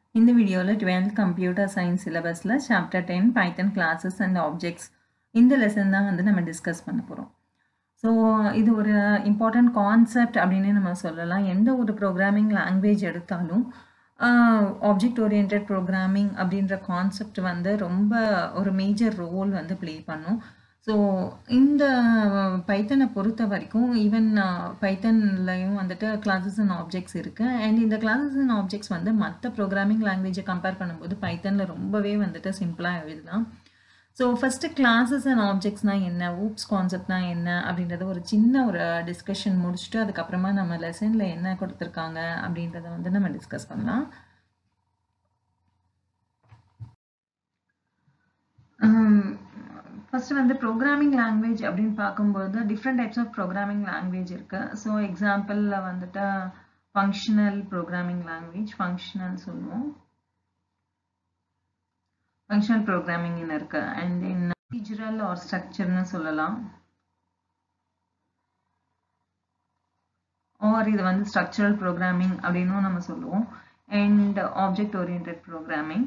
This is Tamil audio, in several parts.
இந்த வீடியோவில் 12th கம்ப்யூட்டர் சயின்ஸ் சிலபஸில் chapter 10 python classes and objects இந்த லெசன் தான் வந்து நம்ம டிஸ்கஸ் பண்ண போகிறோம். ஸோ இது ஒரு இம்பார்ட்டண்ட் கான்செப்ட் அப்படின்னு நம்ம சொல்லலாம். எந்த ஒரு ப்ரோக்ராமிங் லாங்குவேஜ் எடுத்தாலும் ஆப்ஜெக்ட் ஓரியன்ட் ப்ரோக்ராமிங் அப்படின்ற கான்செப்ட் வந்து ரொம்ப ஒரு மேஜர் ரோல் வந்து ப்ளே பண்ணும். ஸோ இந்த பைத்தனை பொறுத்த வரைக்கும் ஈவன் பைத்தன்லையும் வந்துட்டு கிளாஸஸ் அண்ட் ஆப்ஜெக்ட்ஸ் இருக்குது. அண்ட் இந்த கிளாஸஸ் அண்ட் ஆப்ஜெக்ட்ஸ் வந்து மற்ற ப்ரோக்ராமிங் லாங்குவேஜை கம்பேர் பண்ணும்போது பைத்தனில் ரொம்பவே வந்துட்டு சிம்பிளாக எழுதலாம். ஸோ ஃபஸ்ட்டு கிளாஸஸ் அண்ட் ஆப்ஜெக்ட்ஸ்னால் என்ன, ஊப்ஸ் கான்செப்ட்னா என்ன அப்படின்றத ஒரு சின்ன ஒரு டிஸ்கஷன் முடிச்சுட்டு அதுக்கப்புறமா நம்ம லெசனில் என்ன கொடுத்துருக்காங்க அப்படின்றத வந்து நம்ம டிஸ்கஸ் பண்ணலாம். ஃபஸ்ட்டு வந்து ப்ரோக்ராமிங் லாங்குவேஜ் அப்படின்னு பார்க்கும்போது different types of programming language இருக்குது. ஸோ எக்ஸாம்பிளில் வந்துட்டு ஃபங்க்ஷனல் ப்ரோக்ராமிங் லாங்குவேஜ், ஃபங்க்ஷனல் சொல்லுவோம், ஃபங்க்ஷனல் ப்ரோக்ராமிங்னு இருக்குது. அண்ட் தென் ப்ரொசீஜரல் ஆர் ஸ்ட்ரக்சர்னு சொல்லலாம், ஆர் இது வந்து ஸ்ட்ரக்சரல் ப்ரோக்ராமிங் அப்படின்னும் நம்ம சொல்லுவோம். And object oriented programming.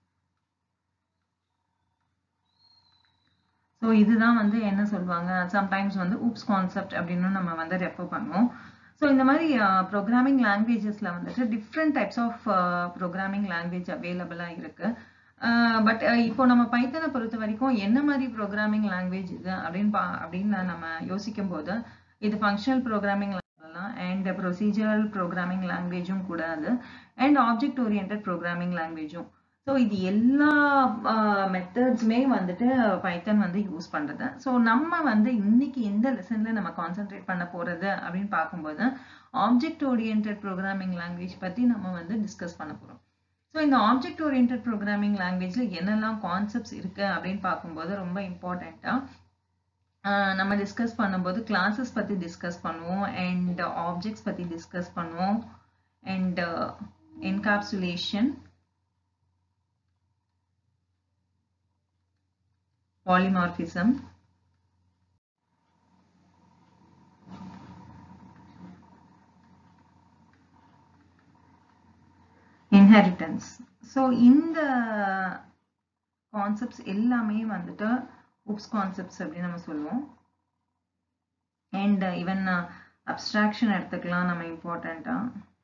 So இதுதான் வந்து என்ன சொல்லுவாங்க, சம்டைம்ஸ் வந்து ஊப்ஸ் கான்செப்ட் அப்படின்னு நம்ம வந்து ரெஃபர் பண்ணுவோம். ஸோ இந்த மாதிரி ப்ரோக்ராமிங் லாங்குவேஜஸில் வந்துட்டு different types of programming language அவைலபிளாக இருக்குது. பட் இப்போ நம்ம பைத்தனை பொறுத்த வரைக்கும் என்ன மாதிரி ப்ரோக்ராமிங் லாங்குவேஜ் இது அப்படின்னு நம்ம யோசிக்கும் போது இது ஃபங்க்ஷனல் ப்ரோக்ராமிங் சொல்லலாம், அண்ட் ப்ரொசீஜரல் ப்ரோக்ராமிங் லாங்குவேஜும் கூட அது, அண்ட் ஆப்ஜெக்ட் ஓரியன்ட் ப்ரோக்ராமிங் லாங்குவேஜும். ஸோ இது எல்லா மெத்தட்ஸுமே வந்துட்டு பைத்தன் வந்து யூஸ் பண்ணுறது. ஸோ நம்ம வந்து இன்னைக்கு இந்த லெசனில் நம்ம கான்சென்ட்ரேட் பண்ண போகிறது அப்படின்னு பார்க்கும்போது ஆப்ஜெக்ட் ஓரியன்ட் ப்ரோக்ராமிங் லாங்குவேஜ் பற்றி நம்ம வந்து டிஸ்கஸ் பண்ண போகிறோம். ஸோ இந்த ஆப்ஜெக்ட் ஓரியன்ட் ப்ரோக்ராமிங் லாங்குவேஜில் என்னெல்லாம் கான்செப்ட்ஸ் இருக்குது அப்படின்னு பார்க்கும்போது ரொம்ப இம்பார்ட்டண்ட்டாக நம்ம டிஸ்கஸ் பண்ணும்போது கிளாஸஸ் பற்றி டிஸ்கஸ் பண்ணுவோம், அண்ட் ஆப்ஜெக்ட்ஸ் பற்றி டிஸ்கஸ் பண்ணுவோம், and encapsulation, polymorphism, inheritance. So இந்த கான்செப்ட்ஸ் எல்லாமே வந்துட்டு ஊப்ஸ் கான்செப்ட்ஸ் அப்படின்னு நம்ம சொல்லுவோம். அண்ட் ஈவன் அப்ஸ்ட்ராக்ஷன் எடுத்துக்கலாம் நம்ம இம்பார்ட்டண்ட்டாக.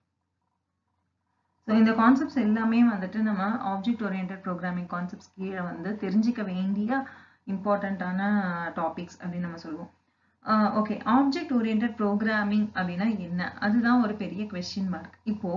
ஸோ இந்த கான்செப்ட்ஸ் எல்லாமே வந்துட்டு நம்ம ஆப்ஜெக்ட் ஓரியன்ட் ப்ரோக்ராமிங் கான்செப்ட்ஸ் கீழே வந்து தெரிஞ்சிக்க வேண்டிய இம்பார்ட்டண்ட்டான டாபிக்ஸ் அப்படின்னு நம்ம சொல்லுவோம். ஓகே, ஆப்ஜெக்ட் ஓரியன்ட் ப்ரோக்ராமிங் அப்படின்னா என்ன, அதுதான் ஒரு பெரிய கொஸ்டின் மார்க். இப்போ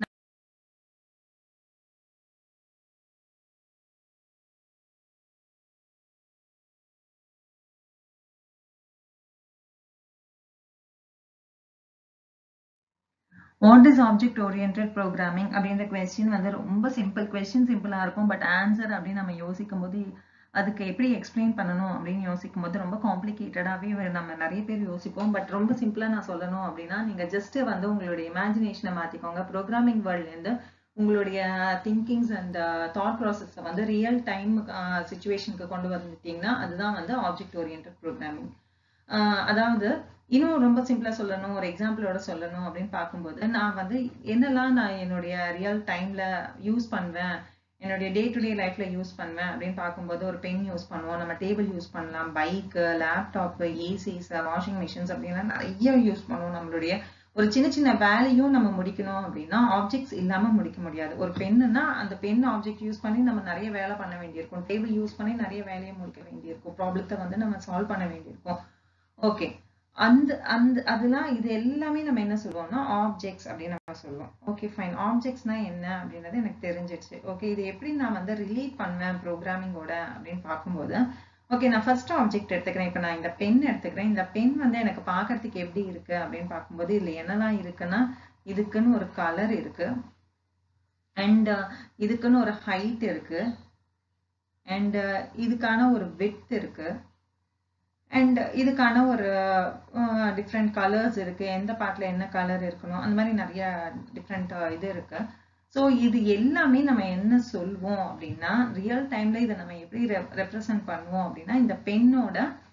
what is object oriented programming அப்படின்ற கொஸ்டின் வந்து ரொம்ப சிம்பிளாக இருக்கும். பட் ஆன்சர் அப்படின்னு நம்ம யோசிக்கும் போது அதுக்கு எப்படி எக்ஸ்பிளைன் பண்ணணும் அப்படின்னு யோசிக்கும் போது ரொம்ப காம்ப்ளிகேட்டடாகவே நம்ம நிறைய பேர் யோசிப்போம். பட் ரொம்ப சிம்பிளாக நான் சொல்லணும் அப்படின்னா நீங்கள் ஜஸ்ட் வந்து உங்களுடைய இமேஜினேஷனை மாற்றிக்கோங்க. ப்ரோக்ராமிங் வேர்ல்ட்லேருந்து உங்களுடைய திங்கிங்ஸ் அண்ட் தாட் ப்ராசஸை வந்து ரியல் டைம் சுச்சுவேஷனுக்கு கொண்டு வந்துட்டீங்கன்னா அதுதான் வந்து ஆப்ஜெக்ட் ஓரியன்ட் ப்ரோக்ராமிங். அதாவது இன்னும் ரொம்ப சிம்பிளா சொல்லணும், ஒரு எக்ஸாம்பிளோட சொல்லணும் அப்படின்னு பார்க்கும்போது நான் வந்து என்னெல்லாம் நான் என்னுடைய ரியல் டைம்ல யூஸ் பண்ணுவேன், என்னுடைய டே டு டே லைஃப்ல யூஸ் பண்ணுவேன் அப்படின்னு பார்க்கும்போது ஒரு பென் யூஸ் பண்ணுவோம், நம்ம டேபிள் யூஸ் பண்ணலாம், bike, laptop, ACs, washing machines அப்படின்லாம் நிறைய யூஸ் பண்ணுவோம். நம்மளுடைய ஒரு சின்ன சின்ன வேலையும் நம்ம முடிக்கணும் அப்படின்னா ஆப்ஜெக்ட்ஸ் இல்லாம முடிக்க முடியாது. ஒரு பென்னுன்னா அந்த பென் ஆப்ஜெக்ட் யூஸ் பண்ணி நம்ம நிறைய வேலை பண்ண வேண்டியிருக்கும், டேபிள் யூஸ் பண்ணி நிறைய வேலையை முடிக்க வேண்டியிருக்கும், ப்ராப்ளத்தை வந்து நம்ம சால்வ் பண்ண வேண்டியிருக்கும். ஓகே, அந்த அந்த அதெல்லாம் இது எல்லாமே நம்ம என்ன சொல்லுவோம்னா ஆப்ஜெக்ட்ஸ் அப்படின்னு நம்ம சொல்லுவோம். ஓகே ஃபைன், ஆப்ஜெக்ட்ஸ்னா என்ன அப்படின்றது எனக்கு தெரிஞ்சிடுச்சு. ஓகே, இது எப்படி நான் வந்து ரிலேட் பண்ணுவேன் ப்ரோக்ராமிங்கோட அப்படின்னு பார்க்கும்போது, ஓகே நான் ஃபர்ஸ்ட் ஆப்ஜெக்ட் எடுத்துக்கிறேன். இப்போ நான் இந்த பென் எடுத்துக்கிறேன். இந்த பென் வந்து எனக்கு பார்க்கறதுக்கு எப்படி இருக்கு அப்படின்னு பார்க்கும்போது இதில் என்னெல்லாம் இருக்குன்னா இதுக்குன்னு ஒரு கலர் இருக்கு, அண்ட் இதுக்குன்னு ஒரு ஹைட் இருக்கு, அண்ட் இதுக்கான ஒரு விட்த் இருக்கு, அண்ட் இதுக்கான ஒரு டிஃப்ரெண்ட் கலர்ஸ் இருக்கு, எந்த பார்ட்ல என்ன கலர் இருக்கணும், அந்த மாதிரி நிறைய டிஃப்ரெண்ட் இது இருக்கு. ஸோ இது எல்லாமே நம்ம என்ன சொல்வோம் அப்படின்னா ரியல் டைம்ல இதை நம்ம எப்படி ரெப்ரசன்ட் பண்ணுவோம் அப்படின்னா இந்த பென்னோட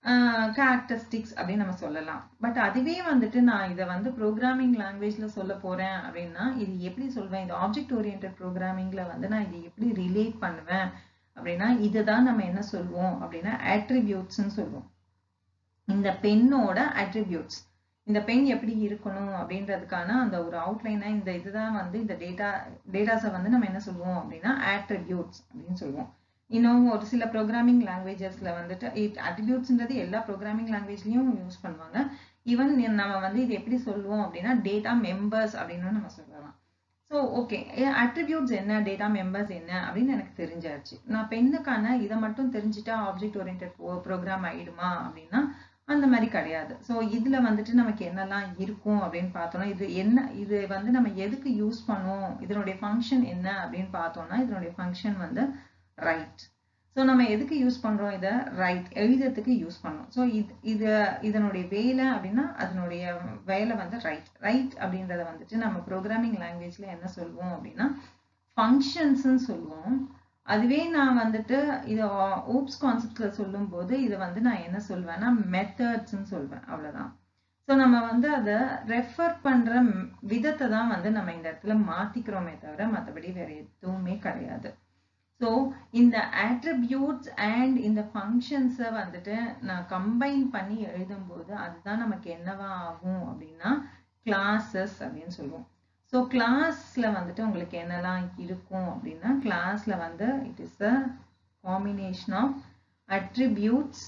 கேரக்டரிஸ்டிக்ஸ் அப்படின்னு நம்ம சொல்லலாம். பட் அதுவே வந்துட்டு நான் இதை வந்து ப்ரோக்ராமிங் லாங்குவேஜ்ல சொல்ல போறேன் அப்படின்னா இது எப்படி சொல்வேன், இந்த ஆப்ஜெக்ட் ஓரியன்டட் ப்ரோக்ராமிங்ல வந்து நான் இது எப்படி ரிலேட் பண்ணுவேன் அப்படின்னா இதுதான் நம்ம என்ன சொல்வோம் அப்படின்னா அட்ரிபியூட்ஸ்ன்னு சொல்லுவோம். இந்த பெண்ணோட அட்ரிபியூட்ஸ், இந்த பெண் எப்படி இருக்கணும் அப்படின்றதுக்கான அந்த ஒரு அவுட்லைனை, இந்த இதுதான் வந்து இந்த டேட்டாஸை வந்து நம்ம என்ன சொல்லுவோம் அப்படின்னா அட்ரிபியூட்ஸ் அப்படின்னு சொல்லுவோம். இன்னும் ஒரு சில ப்ரோக்ராமிங் லாங்குவேஜஸ்ல வந்துட்டு அட்ரிபியூட்ஸ்ன்றது எல்லா ப்ரோக்ராமிங் லாங்குவேஜ்லயும் யூஸ் பண்ணுவாங்க. ஈவன் நம்ம வந்து இது எப்படி சொல்லுவோம் அப்படின்னா டேட்டா மெம்பர்ஸ் அப்படின்னு நம்ம சொல்லலாம். ஸோ ஓகே, அட்ரிபியூட்ஸ் என்ன, டேட்டா மெம்பர்ஸ் என்ன அப்படின்னு எனக்கு தெரிஞ்சாச்சு. நான் பெண்ணுக்கான இதை மட்டும் தெரிஞ்சுட்டா ஆப்ஜெக்ட் ஓரியன்டட் ப்ரோக்ராம் ஆயிடுமா அப்படின்னா அந்த மாதிரி கிடையாது. ஸோ இதுல வந்துட்டு நமக்கு என்னெல்லாம் இருக்கும் அப்படின்னு பார்த்தோம்னா இது என்ன, இது வந்து நம்ம எதுக்கு யூஸ் பண்ணுவோம், இதனுடைய ஃபங்க்ஷன் என்ன அப்படின்னு பார்த்தோம்னா இதனுடைய ஃபங்க்ஷன் வந்து ரைட். ஸோ நம்ம எதுக்கு யூஸ் பண்றோம், இதை ரைட் எழுதுறதுக்கு யூஸ் பண்ணோம். ஸோ இதனுடைய வேலை அப்படின்னா அதனுடைய வேலை வந்து ரைட் அப்படின்றத வந்துட்டு நம்ம ப்ரோக்ராமிங் லாங்குவேஜ்ல என்ன சொல்லுவோம் அப்படின்னா ஃபங்க்ஷன்ஸ்ன்னு சொல்லுவோம். அதுவே நான் வந்துட்டு இதை ஓப்ஸ் கான்செப்ட்ல சொல்லும் போது இதை வந்து நான் என்ன சொல்வேன்னா மெத்தட்ஸ்ன்னு சொல்வேன், அவ்வளவுதான். ஸோ நம்ம வந்து அதை ரெஃபர் பண்ற விதத்தை தான் வந்து நம்ம இந்த இடத்துல மாத்திக்கிறோமே தவிர மற்றபடி வேற எதுவுமே கிடையாது. ஸோ இந்த அட்ரிபியூட்ஸ் அண்ட் இந்த ஃபங்க்ஷன்ஸை வந்துட்டு நான் கம்பைன் பண்ணி எழுதும்போது அதுதான் நமக்கு என்னவா ஆகும் அப்படின்னா கிளாஸஸ் அப்படின்னு சொல்லுவோம். ஸோ கிளாஸ்ல வந்துட்டு உங்களுக்கு என்னெல்லாம் இருக்கும் அப்படின்னா கிளாஸ்ல வந்து it is a combination of attributes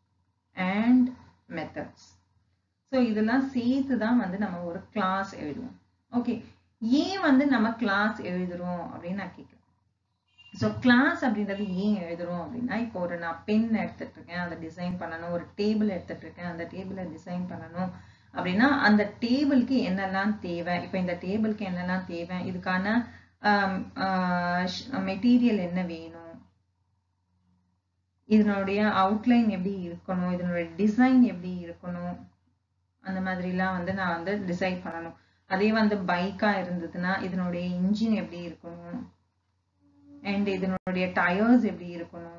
and methods. So இதெல்லாம் சேர்த்து தான் வந்து நம்ம ஒரு கிளாஸ் எழுதுவோம். ஓகே, ஏன் வந்து நம்ம கிளாஸ் எழுதுறோம் அப்படின்னு நான் கேட்குறேன். ஸோ கிளாஸ் அப்படின்றது ஏன் எழுதுறோம் அப்படின்னா இப்போ ஒரு நான் பென் எடுத்துட்டு இருக்கேன், அதை டிசைன் பண்ணணும், ஒரு டேபிள் எடுத்துட்டு இருக்கேன், அந்த டேபிளை டிசைன் பண்ணணும் அப்படின்னா அந்த டேபிளுக்கு என்னெல்லாம் தேவை, இப்போ இந்த டேபிளுக்கு என்னெல்லாம் தேவை, இதுக்கான மெட்டீரியல் என்ன வேணும், இதனுடைய அவுட்லைன் எப்படி இருக்கணும், இதனுடைய டிசைன் எப்படி இருக்கணும், அந்த மாதிரிலாம் வந்து நான் வந்து டிசைன் பண்ணணும். அதே வந்து பைக்கா இருந்ததுன்னா இதனுடைய இன்ஜின் எப்படி இருக்கணும் அண்ட் இதனுடைய டயர்ஸ் எப்படி இருக்கணும்,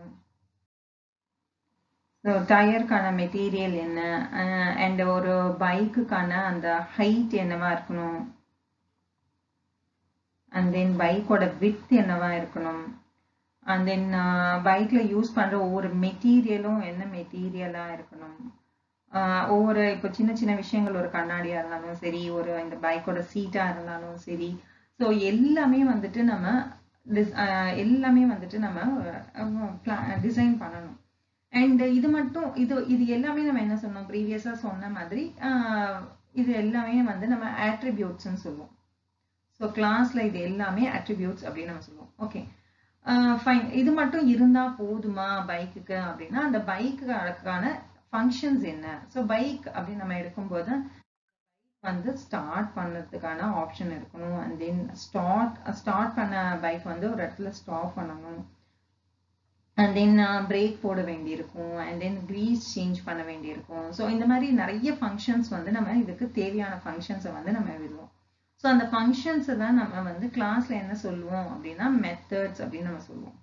டயருக்கான மெட்டீரியல் என்ன அண்ட் ஒரு பைக்குக்கான அந்த ஹைட் என்னவா இருக்கணும் அண்ட் தென் பைக்கோட விட்த் என்னவா இருக்கணும் அண்ட் தென் பைக்ல யூஸ் பண்ற ஒவ்வொரு மெட்டீரியலும் என்ன மெட்டீரியலா இருக்கணும், ஒவ்வொரு இப்போ சின்ன சின்ன விஷயங்கள் ஒரு கண்ணாடியா இருந்தாலும் சரி, ஒரு இந்த பைக்கோட சீட்டா இருந்தாலும் சரி, ஸோ எல்லாமே வந்துட்டு நம்ம டிசைன் பண்ணணும். அண்ட் இது மட்டும் இது எல்லாமே நம்ம என்ன சொன்னோம் ப்ரீவியஸா சொன்ன மாதிரி இது எல்லாமே வந்து நம்ம அட்ரிபியூட்ஸ்ன்னு சொல்லுவோம். ஸோ கிளாஸ்ல இது எல்லாமே அட்ரிபியூட்ஸ் அப்படின்னு நம்ம சொல்லுவோம். ஓகே ஃபைன், இது மட்டும் இருந்தா போதுமா பைக்குக்கு அப்படின்னா அந்த பைக்குக்கான ஃபங்க்ஷன்ஸ் என்ன. ஸோ பைக் அப்படின்னு நம்ம எடுக்கும்போது வந்து ஸ்டார்ட் பண்ணுறதுக்கான ஆப்ஷன் இருக்கணும் அண்ட் தென் ஸ்டார்ட் பண்ண பைக் வந்து ஒரு இடத்துல ஸ்டாப் பண்ணணும் அண்ட் தென் பிரேக் போட வேண்டியிருக்கும் அண்ட் தென் கிரீஸ் சேஞ்ச் பண்ண வேண்டியிருக்கும். ஸோ இந்த மாதிரி நிறைய ஃபங்க்ஷன்ஸ் வந்து நம்ம இதுக்கு தேவையான ஃபங்க்ஷன்ஸை வந்து நம்ம எழுதுவோம். ஸோ அந்த ஃபங்க்ஷன்ஸை தான் நம்ம வந்து கிளாஸ்ல என்ன சொல்லுவோம் அப்படின்னா மெத்தட்ஸ் அப்படின்னு நம்ம சொல்லுவோம்.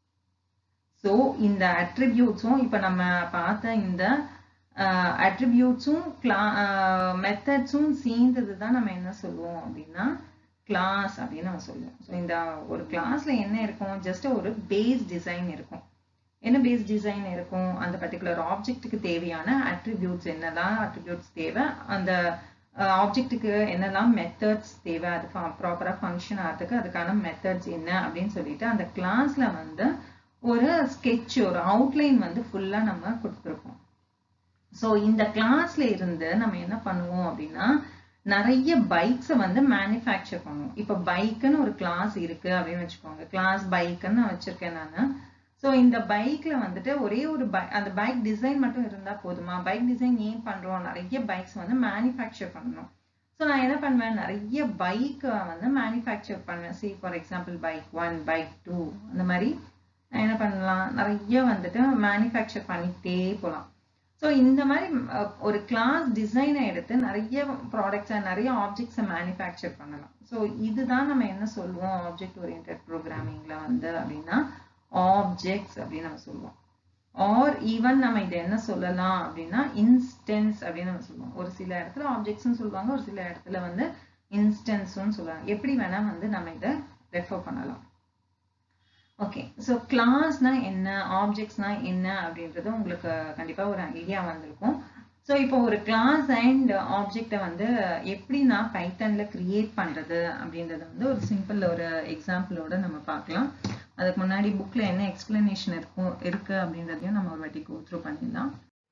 ஸோ இந்த அட்ரிபியூட்ஸும் இப்போ நம்ம பார்த்த இந்த அட்ரிபியூட்ஸும் மெத்தட்ஸும் சேர்ந்தது தான் நம்ம என்ன சொல்லுவோம் அப்படின்னா கிளாஸ் அப்படின்னு நம்ம சொல்லுவோம். ஸோ இந்த ஒரு கிளாஸ்ல என்ன இருக்கும், ஜஸ்ட் ஒரு பேஸ் டிசைன் இருக்கும். என்ன பேஸ் டிசைன் இருக்கும், அந்த பர்டிகுலர் ஆப்ஜெக்ட்டுக்கு தேவையான அட்ரிபியூட்ஸ் என்னெல்லாம் அட்ரிபியூட்ஸ் தேவை, அந்த ஆப்ஜெக்ட்டுக்கு என்னெல்லாம் மெத்தட்ஸ் தேவை, அது ப்ராப்பரா ஃபங்க்ஷன் ஆகிறதுக்கு அதுக்கான மெத்தட்ஸ் என்ன அப்படின்னு சொல்லிட்டு அந்த கிளாஸ்ல வந்து ஒரு ஸ்கெட்ச், ஒரு அவுட்லைன் வந்து ஃபுல்லா நம்ம கொடுத்துருக்கோம். ஸோ இந்த கிளாஸ்ல இருந்து நம்ம என்ன பண்ணுவோம் அப்படின்னா நிறைய பைக்ஸை வந்து மேனுஃபேக்சர் பண்ணுவோம். இப்போ பைக்குன்னு ஒரு கிளாஸ் இருக்கு அப்படின்னு வச்சுக்கோங்க, கிளாஸ் பைக்குன்னு நான் வச்சிருக்கேன் நான். ஸோ இந்த பைக்ல வந்துட்டு ஒரே ஒரு அந்த பைக் டிசைன் மட்டும் இருந்தா போதுமா, பைக் டிசைன் ஏன் பண்றோம், நிறைய பைக்ஸ் வந்து மேனுஃபேக்சர் பண்ணணும். ஸோ நான் என்ன பண்ணுவேன், நிறைய பைக்கை வந்து மேனுஃபேக்சர் பண்ணுவேன். Say for example bike 1, bike 2 அந்த மாதிரி நான் என்ன பண்ணலாம், நிறைய வந்துட்டு மேனுஃபேக்சர் பண்ணிக்கிட்டே போகலாம். ஸோ இந்த மாதிரி ஒரு கிளாஸ் டிசைனை எடுத்து நிறைய ப்ராடக்ட்ஸை நிறைய ஆப்ஜெக்ட்ஸை மேனுஃபேக்சர் பண்ணலாம். ஸோ இதுதான் நம்ம என்ன சொல்லுவோம் ஆப்ஜெக்ட் ஓரியன்டட் ப்ரோக்ராமிங்ல வந்து அப்படின்னா ஆப்ஜெக்ட்ஸ் அப்படின்னு நம்ம சொல்லுவோம். ஆர் ஈவன் நம்ம இதை என்ன சொல்லலாம் அப்படின்னா இன்ஸ்டன்ஸ் அப்படின்னு நம்ம சொல்லுவோம். ஒரு சில இடத்துல ஆப்ஜெக்ட்ஸ்ன்னு சொல்லுவாங்க, ஒரு சில இடத்துல வந்து இன்ஸ்டன்ஸ்ன்னு சொல்லுவாங்க. எப்படி வேணா வந்து நம்ம இதை ரெஃபர் பண்ணலாம். ஓகே, ஸோ கிளாஸ்னா என்ன, ஆப்ஜெக்ட்ஸ்னா என்ன அப்படின்றது உங்களுக்கு கண்டிப்பா ஒரு ஐடியா வந்திருக்கும். ஸோ இப்போ ஒரு கிளாஸ் அண்ட் ஆப்ஜெக்டை வந்து எப்படி நான் பைத்தன்ல கிரியேட் பண்றது அப்படின்றத வந்து ஒரு சிம்பிள் ஒரு எக்ஸாம்பிளோட நம்ம பார்க்கலாம். அதுக்கு முன்னாடி புக்ல என்ன எக்ஸ்பிளனேஷன் இருக்கு அப்படின்றதையும் நம்ம ஒரு வாட்டி கோ த்ரூ பண்ணிடலாம்.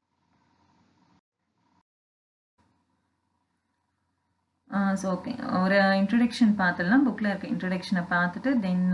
ஸோ ஓகே, ஒரு இன்ட்ரடக்ஷன் பார்த்துடலாம். புக்ல இருக்க இன்ட்ரடக்ஷனை பார்த்துட்டு தென்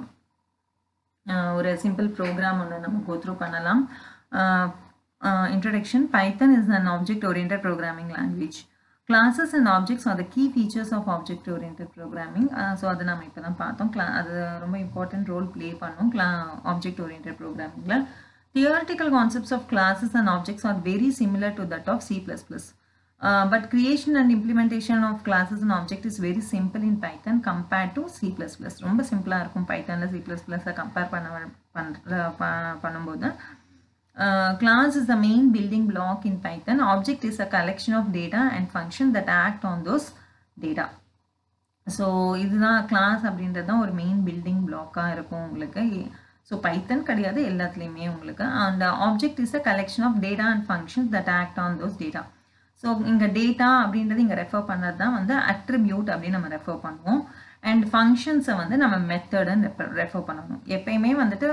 ஒரு சிம்பிள் ப்ரோக்ராம் ஒன்று நம்ம கோ த்ரூ பண்ணலாம். Introduction. Python is an object-oriented programming language. Classes and objects are the key features of object-oriented programming. So அது நம்ம இப்போ தான் பார்த்தோம். அது ரொம்ப இம்பார்ட்டன்ட் ரோல் ப்ளே பண்ணும் object-oriented programming. Theoretical concepts of classes and objects are very similar to that of C++. But creation and implementation of classes and objects is very simple in Python compared to C++. ரொம்ப சிம்பிளா இருக்கும் பைத்தான்ல C++ கம்பேர் பண்ணும்போது. Class is the main building block in Python. Object is a collection of data and functions that act on those data. So இதுதான் class அப்படின்றது தான் ஒரு மெயின் பில்டிங் பிளாக்கா இருக்கும் உங்களுக்கு. ஸோ பைத்தன் கிடையாது எல்லாத்துலேயுமே உங்களுக்கு. and object is a collection of data and functions that act on those data. So இங்கே டேட்டா அப்படின்றது இங்கே ரெஃபர் பண்ணது தான் வந்து அட்ரிபியூட் அப்படின்னு நம்ம ரெஃபர் பண்ணுவோம். அண்ட் ஃபங்க்ஷன்ஸை வந்து நம்ம மெத்தடுன்னு ரெஃபர் பண்ணணும். எப்பயுமே வந்துட்டு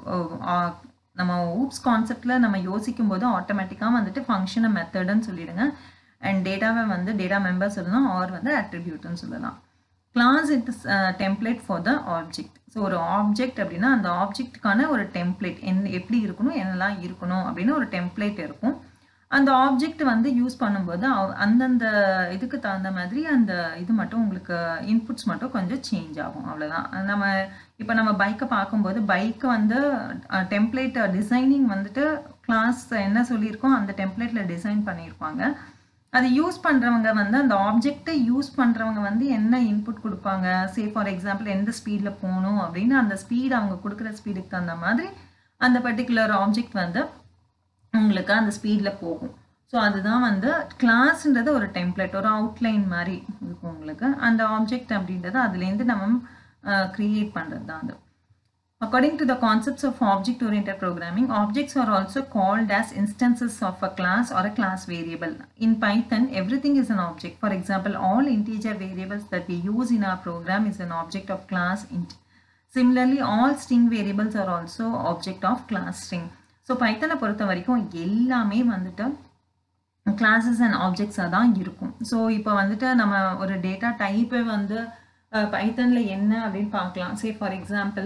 நம்ம ஊப்ஸ் கான்செப்டில் நம்ம யோசிக்கும் போது ஆட்டோமேட்டிக்காக வந்துட்டு ஃபங்க்ஷனை மெத்தடுன்னு சொல்லிடுங்க. அண்ட் டேட்டாவை வந்து டேட்டா மெம்பர் சொல்லலாம், ஆர் வந்து அட்ரிபியூட்னு சொல்லலாம். Class it template for the object. So ஒரு ஆப்ஜெக்ட் அப்படின்னா அந்த ஆப்ஜெக்ட்டுக்கான ஒரு டெம்ப்ளேட் எப்படி இருக்கணும், என்னெல்லாம் இருக்கணும் அப்படின்னு ஒரு டெம்ப்ளேட் இருக்கும். அந்த ஆப்ஜெக்ட் வந்து யூஸ் பண்ணும்போது அந்தந்த இதுக்கு தகுந்த மாதிரி அந்த இது மட்டும் உங்களுக்கு இன்புட்ஸ் மட்டும் கொஞ்சம் சேஞ்ச் ஆகும், அவ்வளோதான். இப்போ நம்ம பைக்கை பார்க்கும்போது பைக்கை வந்து டெம்ப்ளேட் டிசைனிங் வந்துட்டு கிளாஸ் என்ன சொல்லியிருக்கோம் அந்த டெம்ப்ளேட்டில் டிசைன் பண்ணியிருப்பாங்க. அது யூஸ் பண்ணுறவங்க வந்து அந்த ஆப்ஜெக்டை யூஸ் பண்ணுறவங்க வந்து என்ன இன்புட் கொடுப்பாங்க, சே ஃபார் எக்ஸாம்பிள் எந்த ஸ்பீடில் போகணும் அப்படின்னு அந்த ஸ்பீடு அவங்க கொடுக்குற ஸ்பீடுக்கு தகுந்த மாதிரி அந்த பர்டிகுலர் ஆப்ஜெக்ட் வந்து உங்களுக்கு அந்த ஸ்பீடில் போகும். ஸோ அதுதான் வந்து கிளாஸ்ன்றது ஒரு டெம்ப்ளேட், ஒரு அவுட்லைன் மாதிரி இருக்கும் உங்களுக்கு. அந்த ஆப்ஜெக்ட் அப்படின்றது அதுலேருந்து நம்ம கிரியேட் பண்ணுறது தான் அது. According to the concepts of object-oriented programming, objects are also called as instances of a class or a class variable. In Python, everything is an object. For example, all integer variables that we use in our program is an object of class int. Similarly, all string variables are also object of class string. So பைத்தனை பொறுத்த வரைக்கும் எல்லாமே வந்துட்டு கிளாஸஸ் அண்ட் ஆப்ஜெக்ட்ஸாக தான் இருக்கும். ஸோ இப்போ வந்துட்டு நம்ம ஒரு டேட்டா டைப்பை வந்து பைத்தனில் என்ன அப்படின்னு பார்க்கலாம். சே ஃபார் எக்ஸாம்பிள்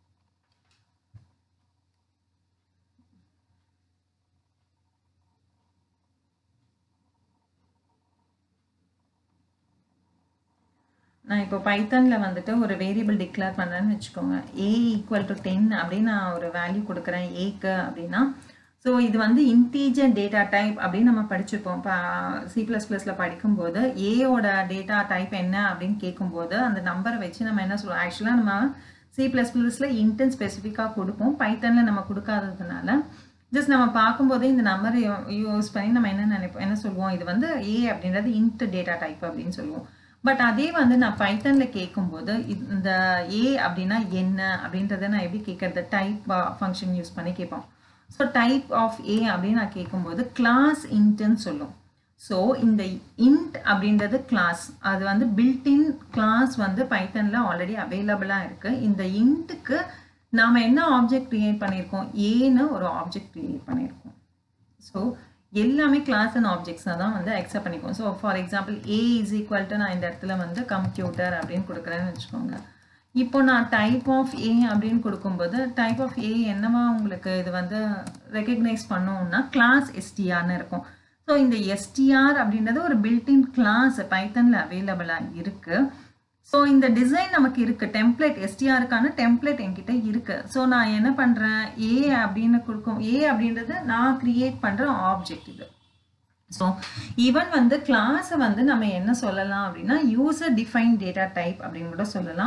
நான் இப்போ பைத்தனில் வந்துட்டு ஒரு வேரியபிள் டிக்ளேர் பண்ணுறேன்னு வச்சுக்கோங்க. a = 10 அப்படின்னு நான் ஒரு வேல்யூ கொடுக்குறேன் ஏக்கு அப்படின்னா. ஸோ இது வந்து இன்டீஜர் டேட்டா டைப் அப்படின்னு நம்ம படிச்சிருப்போம். இப்போ C++ல படிக்கும்போது ஏயோட டேட்டா டைப் என்ன அப்படின்னு கேட்கும்போது அந்த நம்பரை வச்சு நம்ம என்ன சொல்லுவோம். ஆக்சுவலாக நம்ம C++ல இன்ட்னு ஸ்பெசிஃபிக்காக கொடுப்போம், பைத்தனில் நம்ம கொடுக்காததுனால ஜஸ்ட் நம்ம பார்க்கும்போதே இந்த நம்பரை யூஸ் பண்ணி நம்ம என்ன சொல்லுவோம், இது வந்து a அப்படின்றது இன்ட் டேட்டா டைப் அப்படின்னு சொல்லுவோம். பட் அதே வந்து நான் பைத்தனில் கேட்கும்போது இந்த ஏ அப்படின்னா என்ன அப்படின்றத நான் எப்படி கேட்கறது, டைப் ஃபங்க்ஷன் யூஸ் பண்ணி கேட்போம். ஸோ டைப் ஆஃப் ஏ அப்படின்னு நான் கேட்கும்போது கிளாஸ் இன்ட்னு சொல்லும். ஸோ இந்த இன்ட் அப்படின்றது கிளாஸ், அது வந்து பில்ட்இன் கிளாஸ் வந்து பைத்தனில் ஆல்ரெடி அவைலபிளாக இருக்குது. இந்த இன்ட்டுக்கு நாம் என்ன ஆப்ஜெக்ட் க்ரியேட் பண்ணியிருக்கோம், ஏன்னு ஒரு ஆப்ஜெக்ட் க்ரியேட் பண்ணியிருக்கோம். ஸோ எல்லாமே கிளாஸ் அண்ட் ஆப்ஜெக்ட்ஸாக தான் வந்து அக்செப்ட் பண்ணிக்குவோம். ஸோ ஃபார் எக்ஸாம்பிள் a = நான் இந்த இடத்துல வந்து கம்ப்யூட்டர் அப்படின்னு கொடுக்குறேன்னு வச்சுக்கோங்க. இப்போ நான் டைப் ஆஃப் a அப்படின்னு கொடுக்கும்போது டைப் ஆஃப் a என்னவா உங்களுக்கு இது வந்து ரெக்கக்னைஸ் பண்ணோம்னா கிளாஸ் str இருக்கும். ஸோ இந்த str அப்படின்றது ஒரு பில்ட்இன் கிளாஸ் பைத்தனில் அவைலபிளாக இருக்குது. ஸோ இந்த டிசைன் நமக்கு இருக்குது, டெம்ப்ளேட் str-க்கான டெம்ப்ளேட் என்கிட்ட இருக்குது. ஸோ நான் என்ன பண்ணுறேன், a அப்படின்னு கொடுக்கும். a அப்படின்றது நான் கிரியேட் பண்ணுற ஆப்ஜெக்ட் இது. ஸோ ஈவன் வந்து கிளாஸை வந்து நம்ம என்ன சொல்லலாம் அப்படின்னா யூசர் டிஃபைன் டேட்டா டைப் அப்படின்னு கூட சொல்லலாம்.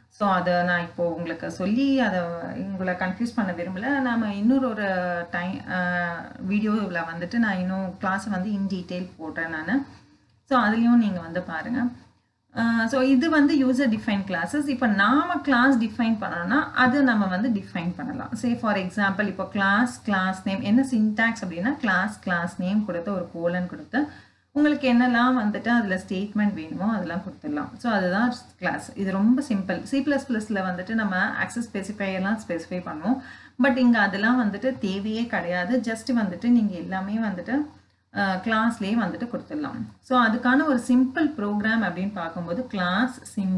ஸோ அதை நான் இப்போ உங்களுக்கு சொல்லி அதை உங்களை கன்ஃபியூஸ் பண்ண விரும்பலை. நாம் இன்னொரு வீடியோவில் வந்துட்டு நான் இன்னும் கிளாஸை வந்து இன் டீட்டெயில் போடுறேன் நான். ஸோ அதுலேயும் நீங்கள் வந்து பாருங்கள். ஸோ இது வந்து யூசர் டிஃபைன் கிளாஸஸ். இப்போ நாம் கிளாஸ் டிஃபைன் பண்ணோம்னா அது நம்ம வந்து டிஃபைன் பண்ணலாம். சே ஃபார் எக்ஸாம்பிள் இப்போ கிளாஸ் நேம் என்ன சின்டாக்ஸ் அப்படின்னா கிளாஸ் நேம் கொடுத்து ஒரு கோலன் கொடுத்து உங்களுக்கு என்னெல்லாம் வந்துட்டு அதில் ஸ்டேட்மெண்ட் வேணுமோ அதெல்லாம் கொடுத்துடலாம். ஸோ அதுதான் கிளாஸ். இது ரொம்ப சிம்பிள். C++ல வந்துட்டு நம்ம ஆக்சஸ் ஸ்பெசிஃபையெல்லாம் ஸ்பெசிஃபை பண்ணுவோம். பட் இங்கே அதெல்லாம் வந்துட்டு தேவையே கிடையாது. ஜஸ்ட் வந்துட்டு நீங்கள் எல்லாமே வந்துட்டு கிளாஸ்லேயே வந்துட்டு கொடுத்துடலாம். ஸோ அதுக்கான ஒரு சிம்பிள் ப்ரோக்ராம் அப்படின்னு பார்க்கும்போது கிளாஸ்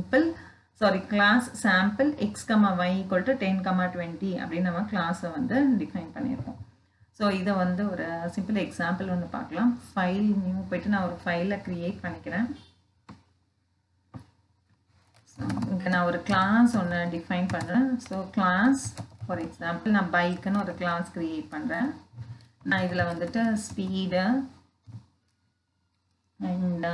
சாம்பிள் x,y = 10,20 அப்படின்னு நம்ம கிளாஸை வந்து டிஃபைன் பண்ணியிருக்கோம். ஸோ இதை வந்து ஒரு சிம்பிள் எக்ஸாம்பிள் ஒன்று பார்க்கலாம். ஃபைல் நியூ போயிட்டு நான் ஒரு ஃபைலை க்ரியேட் பண்ணிக்கிறேன். ஸோ இங்கே நான் ஒரு கிளாஸ் ஒன்று டிஃபைன் பண்ணுறேன். ஸோ கிளாஸ் ஃபார் எக்ஸாம்பிள் நான் பைக்குன்னு ஒரு கிளாஸ் க்ரியேட் பண்ணுறேன். நான் இதில் வந்துட்டு ஸ்பீடு அண்ட்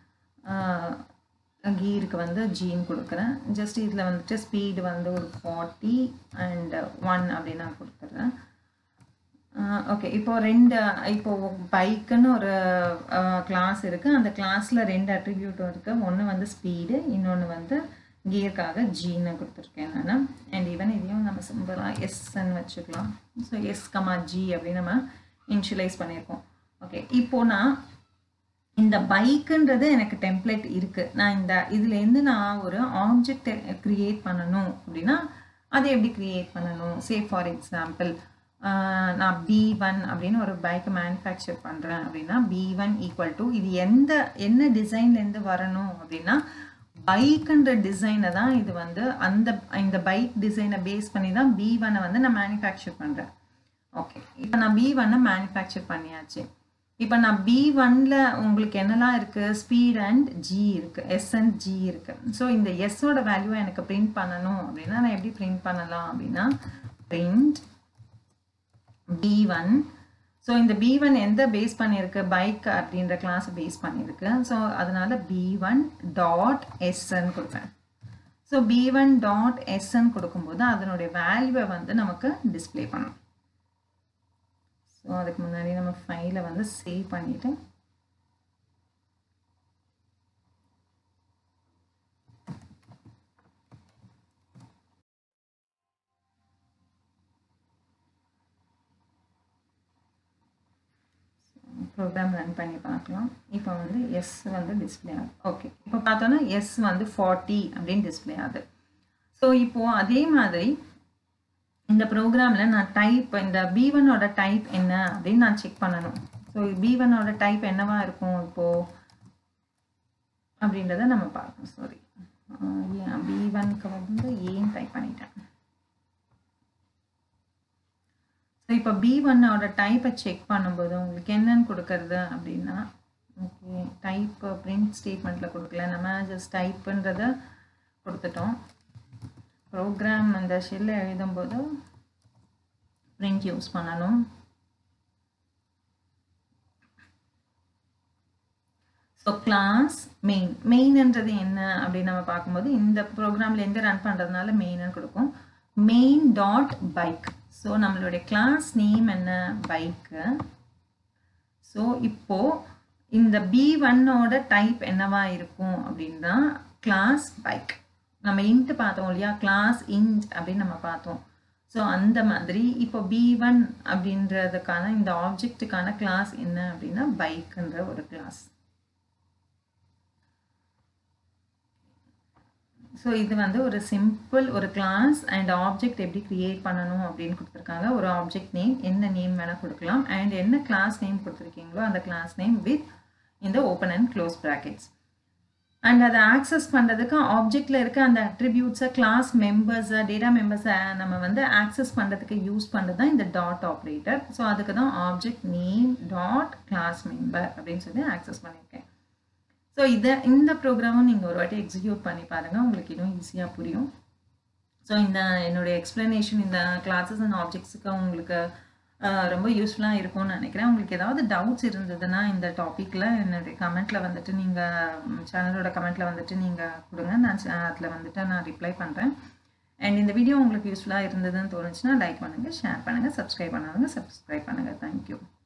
கீருக்கு வந்து ஜீன் கொடுக்குறேன். ஜஸ்ட் இதில் வந்துட்டு ஸ்பீடு வந்து ஒரு 40 and 1 அப்படின்னு நான் கொடுத்துட்றேன். ஓகே, இப்போ பைக்குன்னு ஒரு கிளாஸ் இருக்குது. அந்த கிளாஸில் 2 அட்ரிபியூட்டும் இருக்குது. ஒன்று வந்து ஸ்பீடு, இன்னொன்று வந்து கியருக்காக ஜீன்னு கொடுத்துருக்கேன் நான். அண்ட் ஈவன் இதையும் நம்ம சிம்பிளாக எஸ்ன்னு வச்சுக்கலாம். ஸோ S,G அப்படின்னு நம்ம இனிஷியலைஸ் பண்ணியிருக்கோம். ஓகே, இப்போ நான் இந்த பைக்குன்றது எனக்கு டெம்ப்ளேட் இருக்குது. நான் இதுலேருந்து நான் ஒரு ஆப்ஜெக்ட் க்ரியேட் பண்ணணும் அப்படின்னா அதை எப்படி க்ரியேட் பண்ணணும்? சே ஃபார் எக்ஸாம்பிள் நான் B1 அப்படின்னு ஒரு பைக்கை மேனுஃபேக்சர் பண்ணுறேன் அப்படின்னா B1 = இது என்ன டிசைன்லேருந்து வரணும் அப்படின்னா பைக்குன்ற டிசைனை தான் இது வந்து இந்த பைக் டிசைனை பேஸ் பண்ணி தான் B1 வந்து நான் மேனுஃபேக்சர் பண்ணுறேன். ஓகே, இப்போ நான் B1 மேனுஃபேக்சர் பண்ணியாச்சு. இப்போ நான் B1ல உங்களுக்கு என்னெல்லாம் இருக்குது? ஸ்பீட் அண்ட் ஜி இருக்குது, S and G இருக்குது. ஸோ இந்த எஸ்ஸோட வேல்யூவை எனக்கு பிரிண்ட் பண்ணணும் அப்படின்னா நான் எப்படி பிரிண்ட் பண்ணலாம் அப்படின்னா பிரிண்ட் B1. ஸோ இந்த B1 எந்த பேஸ் பண்ணியிருக்கு? பைக் அப்படின்ற கிளாஸ் பேஸ் பண்ணியிருக்கு. ஸோ அதனால B1.Sன்னு கொடுப்பேன். ஸோ B1.Sன்னு கொடுக்கும்போது அதனுடைய வேல்யூவை வந்து நமக்கு டிஸ்பிளே பண்ணும். ஸோ அதுக்கு முன்னாடி நம்ம ஃபைலை வந்து சேவ் பண்ணிவிட்டு ப்ரோக்ராம் ரன் பண்ணி பார்க்கலாம். இப்போ வந்து எஸ் வந்து டிஸ்பிளே ஆகுது. ஓகே, இப்போ பார்த்தோன்னா எஸ் வந்து 40 அப்படின்னு டிஸ்பிளே ஆகுது. ஸோ இப்போது அதே மாதிரி இந்த ப்ரோக்ராமில் நான் இந்த B1ஓட டைப் என்ன அப்படின்னு நான் செக் பண்ணணும். ஸோ B1ஓட டைப் என்னவா இருக்கும் இப்போது அப்படின்றத நம்ம பார்க்கணும். சாரி, B1க்கு வந்து ஏன்னு டைப் பண்ணிட்டேன். ஸோ இப்போ B1ஓட டைப்பை செக் பண்ணும்போது உங்களுக்கு என்னன்னு கொடுக்கறது அப்படின்னா, ஓகே, டைப் பிரிண்ட் ஸ்டேட்மெண்ட்டில் கொடுக்கல, நம்ம ஜஸ்ட் டைப்புன்றத கொடுத்துட்டோம். ப்ரோக்ராம் அந்த ஷெல்லை எழுதும்போது பிரிண்ட் யூஸ் பண்ணணும். ஸோ கிளாஸ் மெயின்ன்றது என்ன அப்படின்னு நம்ம பார்க்கும்போது இந்த ப்ரோக்ராம்லேருந்து ரன் பண்ணுறதுனால மெயின்னு கொடுக்கும். main.bike. ஸோ நம்மளுடைய கிளாஸ் நேம் என்ன? பைக்கு. ஸோ இப்போது இந்த B1ஓட டைப் என்னவா இருக்கும் அப்படின்னா கிளாஸ் பைக். நம்ம இன்ட் பார்த்தோம் இல்லையா, கிளாஸ் இன்ட் அப்படின்னு நம்ம பார்த்தோம். ஸோ அந்த மாதிரி இப்போ B1 அப்படின்றதுக்கான இந்த ஆப்ஜெக்ட்டுக்கான கிளாஸ் என்ன அப்படின்னா பைக்குன்ற ஒரு கிளாஸ். ஸோ இது வந்து ஒரு சிம்பிள் ஒரு கிளாஸ் அண்ட் ஆப்ஜெக்ட் எப்படி கிரியேட் பண்ணணும் அப்படின்னு கொடுத்துருக்காங்க. ஒரு ஆப்ஜெக்ட் நேம் என்ன நேம் வேணால் கொடுக்கலாம் அண்ட் என்ன கிளாஸ் நேம் கொடுத்துருக்கீங்களோ அந்த கிளாஸ் நேம் வித் இந்த open and close brackets. And அதை ஆக்சஸ் பண்ணுறதுக்கு ஆப்ஜெக்டில் இருக்க அந்த அட்ரிபியூட்ஸை கிளாஸ் மெம்பர்ஸை டேட்டா மெம்பர்ஸை நம்ம வந்து ஆக்சஸ் பண்ணுறதுக்கு யூஸ் பண்ணுறது தான் இந்த டாட் ஆப்ரேட்டர். ஸோ அதுக்கு தான் object name dot class member அப்படின்னு சொல்லி ஆக்சஸ் பண்ணியிருக்கேன். ஸோ இந்த ப்ரோக்ராமும் நீங்கள் ஒரு வாட்டி எக்ஸிக்யூட் பண்ணி பாருங்கள், உங்களுக்கு இன்னும் ஈஸியாக புரியும். ஸோ என்னுடைய எக்ஸ்ப்ளனேஷன் இந்த கிளாஸஸ் அண்ட் ஆப்ஜெக்ட்ஸுக்கு உங்களுக்கு ரொம்ப யூஸ்ஃபுல்லாக இருக்கும்னு நினைக்கிறேன். உங்களுக்கு ஏதாவது டவுட்ஸ் இருந்ததுன்னா இந்த டாப்பிக்கில் என்னுடைய கமெண்ட்டில் வந்துட்டு நீங்கள் சேனலோட கமெண்ட்டில் வந்துட்டு நீங்கள் கொடுங்க. நான் அதில் வந்துட்டு நான் ரிப்ளை பண்ணுறேன். அண்ட் இந்த வீடியோ உங்களுக்கு யூஸ்ஃபுல்லாக இருந்ததுன்னு தோணுச்சுன்னா லைக் பண்ணுங்கள், ஷேர் பண்ணுங்கள், சப்ஸ்கிரைப் பண்ணாதவங்க சப்ஸ்கிரைப் பண்ணுங்கள். தேங்க்யூ.